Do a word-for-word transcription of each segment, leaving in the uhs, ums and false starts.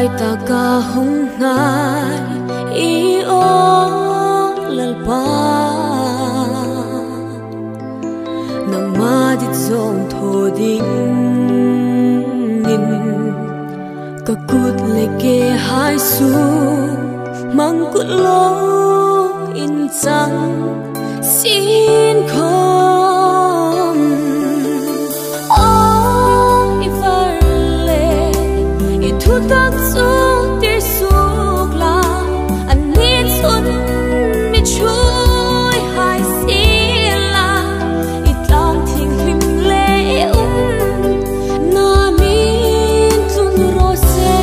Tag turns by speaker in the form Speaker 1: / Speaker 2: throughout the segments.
Speaker 1: lai ta ka hung ngai i o lalpa nang ma dit zong tho ding in ka kut le ke hai su mang kut lo in chang xin khom o i var le i thu tak su tir suk la an ni sun mi chui hai si la i tlang thing hlim le um na min tun ro se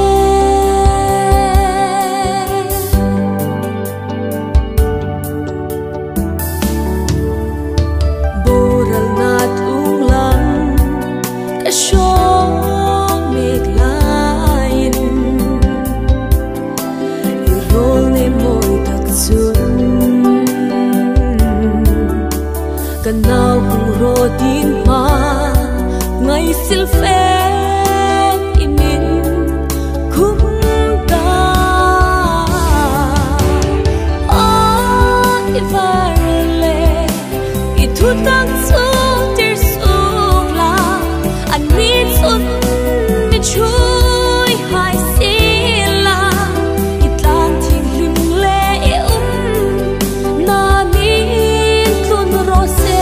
Speaker 1: boral na tung lam ka shong meg lain i rol ne moi tak chun kan nau hung ro din ma ngai sil fe imin khum ta o i var le i thu tak su tir suk la an mi sun mi chui hai si la i tlang thing hlim le um na min tlun ro se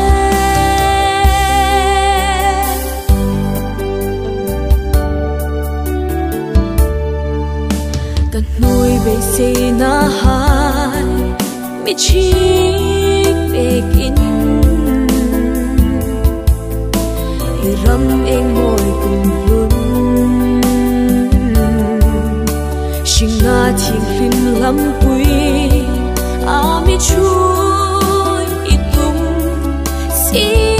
Speaker 1: kan nuôi về se na hai mi chi begin i ram eng moi kum lun shinga thing hlim lampui a mi chui i tum si